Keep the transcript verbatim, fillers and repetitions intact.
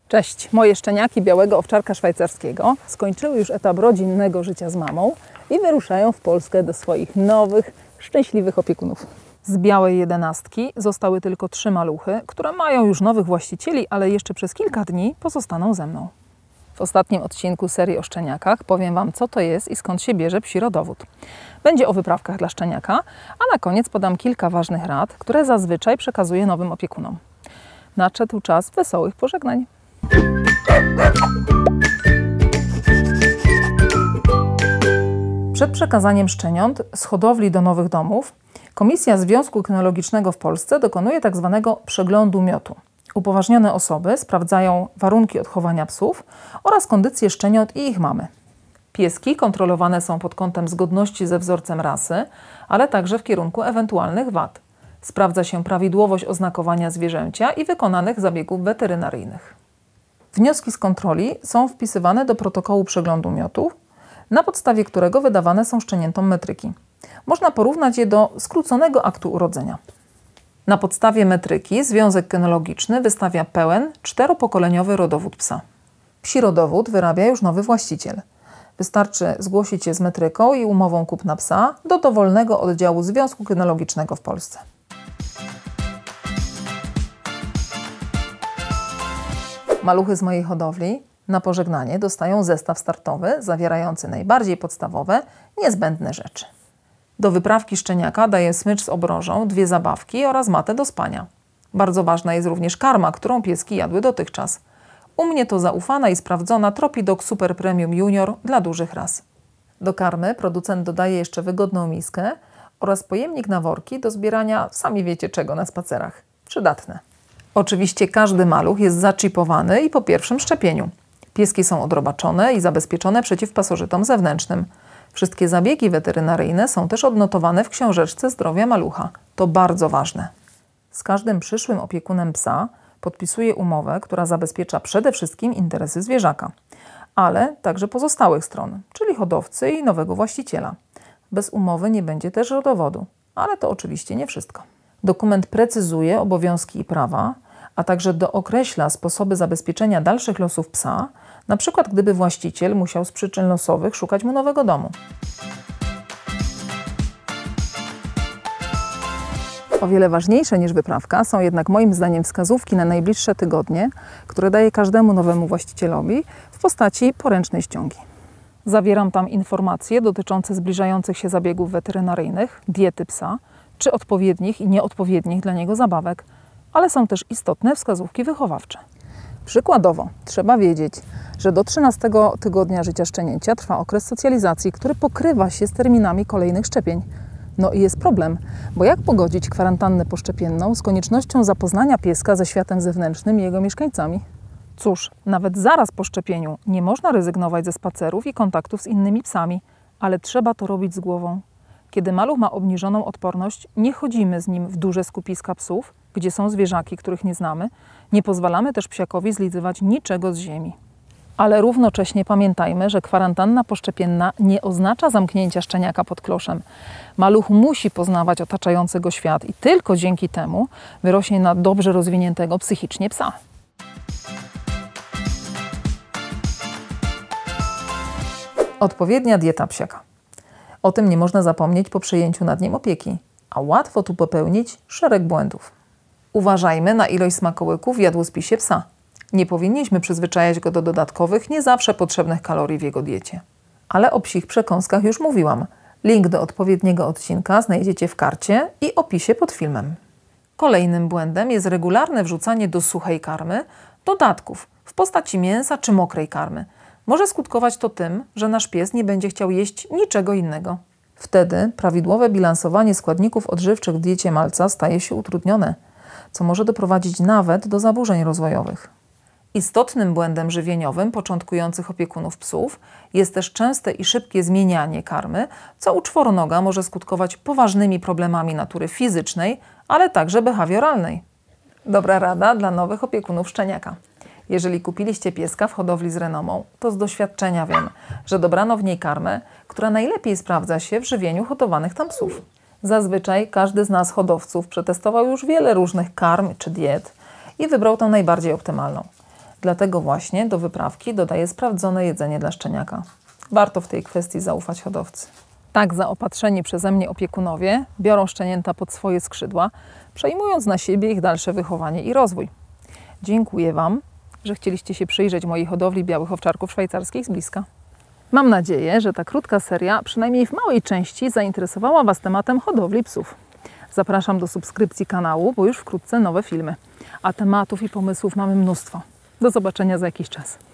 Cześć, moje szczeniaki białego owczarka szwajcarskiego skończyły już etap rodzinnego życia z mamą i wyruszają w Polskę do swoich nowych, szczęśliwych opiekunów. Z białej jedenastki zostały tylko trzy maluchy, które mają już nowych właścicieli, ale jeszcze przez kilka dni pozostaną ze mną. W ostatnim odcinku serii o szczeniakach powiem Wam, co to jest i skąd się bierze psi rodowód. Będzie o wyprawkach dla szczeniaka, a na koniec podam kilka ważnych rad, które zazwyczaj przekazuję nowym opiekunom. Nadszedł czas wesołych pożegnań. Przed przekazaniem szczeniąt z hodowli do nowych domów Komisja Związku Kynologicznego w Polsce dokonuje tzw. przeglądu miotu. Upoważnione osoby sprawdzają warunki odchowania psów oraz kondycję szczeniąt i ich mamy. Pieski kontrolowane są pod kątem zgodności ze wzorcem rasy, ale także w kierunku ewentualnych wad. Sprawdza się prawidłowość oznakowania zwierzęcia i wykonanych zabiegów weterynaryjnych. Wnioski z kontroli są wpisywane do protokołu przeglądu miotu, na podstawie którego wydawane są szczeniętom metryki. Można porównać je do skróconego aktu urodzenia. Na podstawie metryki Związek Kynologiczny wystawia pełen, czteropokoleniowy rodowód psa. Psi rodowód wyrabia już nowy właściciel. Wystarczy zgłosić się z metryką i umową kupna psa do dowolnego oddziału Związku Kynologicznego w Polsce. Maluchy z mojej hodowli na pożegnanie dostają zestaw startowy zawierający najbardziej podstawowe, niezbędne rzeczy. Do wyprawki szczeniaka daję smycz z obrożą, dwie zabawki oraz matę do spania. Bardzo ważna jest również karma, którą pieski jadły dotychczas. U mnie to zaufana i sprawdzona TropiDog Super Premium Junior dla dużych ras. Do karmy producent dodaje jeszcze wygodną miskę oraz pojemnik na worki do zbierania sami wiecie czego na spacerach. Przydatne. Oczywiście każdy maluch jest zaczipowany i po pierwszym szczepieniu. Pieski są odrobaczone i zabezpieczone przeciw pasożytom zewnętrznym. Wszystkie zabiegi weterynaryjne są też odnotowane w książeczce zdrowia malucha. To bardzo ważne. Z każdym przyszłym opiekunem psa podpisuję umowę, która zabezpiecza przede wszystkim interesy zwierzaka, ale także pozostałych stron, czyli hodowcy i nowego właściciela. Bez umowy nie będzie też rodowodu, ale to oczywiście nie wszystko. Dokument precyzuje obowiązki i prawa, a także dookreśla sposoby zabezpieczenia dalszych losów psa, na przykład gdyby właściciel musiał z przyczyn losowych szukać mu nowego domu. O wiele ważniejsze niż wyprawka są jednak moim zdaniem wskazówki na najbliższe tygodnie, które daję każdemu nowemu właścicielowi w postaci poręcznej ściągi. Zawieram tam informacje dotyczące zbliżających się zabiegów weterynaryjnych, diety psa, czy odpowiednich i nieodpowiednich dla niego zabawek, ale są też istotne wskazówki wychowawcze. Przykładowo, trzeba wiedzieć, że do trzynastego tygodnia życia szczenięcia trwa okres socjalizacji, który pokrywa się z terminami kolejnych szczepień. No i jest problem, bo jak pogodzić kwarantannę poszczepienną z koniecznością zapoznania pieska ze światem zewnętrznym i jego mieszkańcami? Cóż, nawet zaraz po szczepieniu nie można rezygnować ze spacerów i kontaktów z innymi psami, ale trzeba to robić z głową. Kiedy maluch ma obniżoną odporność, nie chodzimy z nim w duże skupiska psów, gdzie są zwierzaki, których nie znamy. Nie pozwalamy też psiakowi zlizywać niczego z ziemi. Ale równocześnie pamiętajmy, że kwarantanna poszczepienna nie oznacza zamknięcia szczeniaka pod kloszem. Maluch musi poznawać otaczający go świat i tylko dzięki temu wyrośnie na dobrze rozwiniętego psychicznie psa. Odpowiednia dieta psiaka. O tym nie można zapomnieć po przejęciu nad nim opieki, a łatwo tu popełnić szereg błędów. Uważajmy na ilość smakołyków w jadłospisie psa. Nie powinniśmy przyzwyczajać go do dodatkowych, nie zawsze potrzebnych kalorii w jego diecie. Ale o psich przekąskach już mówiłam. Link do odpowiedniego odcinka znajdziecie w karcie i opisie pod filmem. Kolejnym błędem jest regularne wrzucanie do suchej karmy dodatków w postaci mięsa czy mokrej karmy. Może skutkować to tym, że nasz pies nie będzie chciał jeść niczego innego. Wtedy prawidłowe bilansowanie składników odżywczych w diecie malca staje się utrudnione, co może doprowadzić nawet do zaburzeń rozwojowych. Istotnym błędem żywieniowym początkujących opiekunów psów jest też częste i szybkie zmienianie karmy, co u czworonoga może skutkować poważnymi problemami natury fizycznej, ale także behawioralnej. Dobra rada dla nowych opiekunów szczeniaka. Jeżeli kupiliście pieska w hodowli z renomą, to z doświadczenia wiem, że dobrano w niej karmę, która najlepiej sprawdza się w żywieniu hodowanych tam psów. Zazwyczaj każdy z nas hodowców przetestował już wiele różnych karm czy diet i wybrał tą najbardziej optymalną. Dlatego właśnie do wyprawki dodaję sprawdzone jedzenie dla szczeniaka. Warto w tej kwestii zaufać hodowcy. Tak zaopatrzeni przeze mnie opiekunowie biorą szczenięta pod swoje skrzydła, przejmując na siebie ich dalsze wychowanie i rozwój. Dziękuję Wam, że chcieliście się przyjrzeć mojej hodowli białych owczarków szwajcarskich z bliska. Mam nadzieję, że ta krótka seria przynajmniej w małej części zainteresowała Was tematem hodowli psów. Zapraszam do subskrypcji kanału, bo już wkrótce nowe filmy. A tematów i pomysłów mamy mnóstwo. Do zobaczenia za jakiś czas.